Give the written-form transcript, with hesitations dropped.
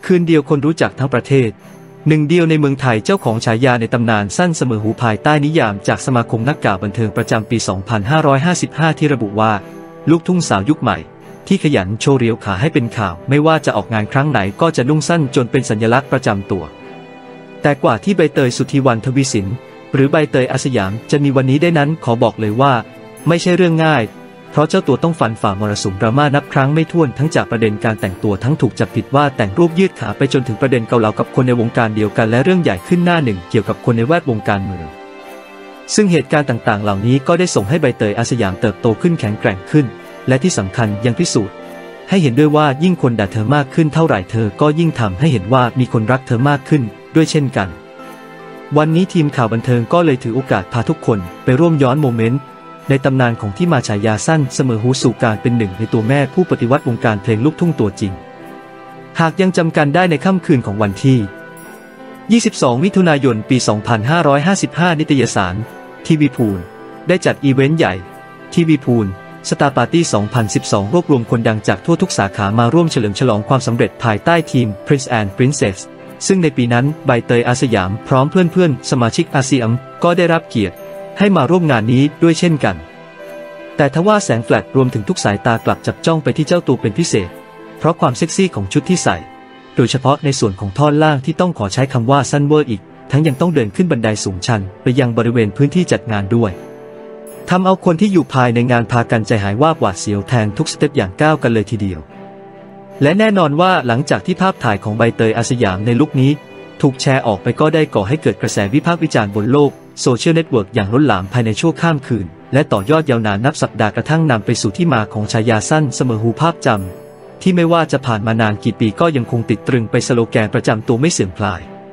คืนเดียวคนรู้จักทั้งประเทศหนึ่งเดียวในเมืองไทยเจ้าของฉายาในตำนานสั้นเสมอหูภายใต้นิยามจากสมาคมนักข่าวบันเทิงประจำปี 2555 ที่ระบุว่าลูกทุ่งสาวยุคใหม่ที่ขยันโชว์เรียวขาให้เป็นข่าวไม่ว่าจะออกงานครั้งไหนก็จะนุ่งสั้นจนเป็นสัญลักษณ์ประจำตัวแต่กว่าที่ใบเตยสุธีวรรณทวีสินหรือใบเตยอาสยามจะมีวันนี้ได้นั้นขอบอกเลยว่าไม่ใช่เรื่องง่ายเพราะเจ้าตัวต้องฟันฝ่ามรสุมดราม่านับครั้งไม่ถ้วนทั้งจากประเด็นการแต่งตัวทั้งถูกจับผิดว่าแต่งรูปยืดขาไปจนถึงประเด็นเกาเหลากับคนในวงการเดียวกันและเรื่องใหญ่ขึ้นหน้าหนึ่งเกี่ยวกับคนในแวดวงการเมืองซึ่งเหตุการณ์ต่างๆเหล่านี้ก็ได้ส่งให้ใบเตยอาสยามเติบโตขึ้นแข็งแกร่งขึ้นและที่สำคัญยังพิสูจน์ให้เห็นด้วยว่ายิ่งคนด่าเธอมากขึ้นเท่าไหร่เธอก็ยิ่งทำให้เห็นว่ามีคนรักเธอมากขึ้นด้วยเช่นกันวันนี้ทีมข่าวบันเทิงก็เลยถือโอกาสพาทุกคนไปร่วมย้อนโมเมนต์ในตำนานของที่มาฉายาสั้นเสมอหูสู่การเป็นหนึ่งในตัวแม่ผู้ปฏิวัติวงการเพลงลูกทุ่งตัวจริงหากยังจำกันได้ในค่ำคืนของวันที่ 22 มิถุนายน ปี 2555 นิตยสารทีวีพูลได้จัดอีเวนต์ใหญ่ทีวีพูลสตาร์ปาร์ตี้ 2012 รวบรวมคนดังจากทั่วทุกสาขามาร่วมเฉลิมฉลองความสำเร็จภายใต้ทีม Prince and Princess ซึ่งในปีนั้นใบเตยอาสยามพร้อมเพื่อนๆสมาชิกอาซียมก็ได้รับเกียรติให้มาร่วมงานนี้ด้วยเช่นกันแต่ทว่าแสงแฟลชรวมถึงทุกสายตากลับจับจ้องไปที่เจ้าตัวเป็นพิเศษเพราะความเซ็กซี่ของชุดที่ใส่โดยเฉพาะในส่วนของท่อนล่างที่ต้องขอใช้คำว่าสั้นเวอร์อีกทั้งยังต้องเดินขึ้นบันไดสูงชันไปยังบริเวณพื้นที่จัดงานด้วยทำเอาคนที่อยู่ภายในงานพากันใจหายวาบหวาดเสียวแทนทุกสเต็ปอย่างก้าวกันเลยทีเดียวและแน่นอนว่าหลังจากที่ภาพถ่ายของใบเตยอาสยามในลุคนี้ถูกแชร์ออกไปก็ได้ก่อให้เกิดกระแสวิพากษ์วิจารณ์บนโลกโซเชียลเน็ตเวิร์กอย่างล้นหลามภายในชั่วข้ามคืนและต่อยอดยาวนานนับสัปดาห์กระทั่งนำไปสู่ที่มาของฉายาสั้นเสมอหูภาพจำที่ไม่ว่าจะผ่านมานานกี่ปีก็ยังคงติดตรึงไปสโลแกนประจำตัวไม่เสื่อมคลาย